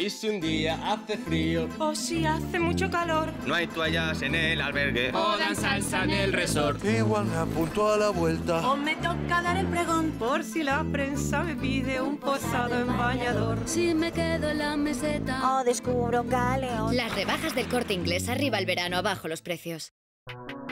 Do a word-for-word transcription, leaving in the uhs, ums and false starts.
Y si un día hace frío o si hace mucho calor, no hay toallas en el albergue o dan salsa en el resort. Igual me apunto a la vuelta o me toca dar el pregón por si la prensa me pide un posado en bañador. Si me quedo en la meseta o descubro un galeón. Las rebajas del Corte Inglés, arriba el verano, abajo los precios.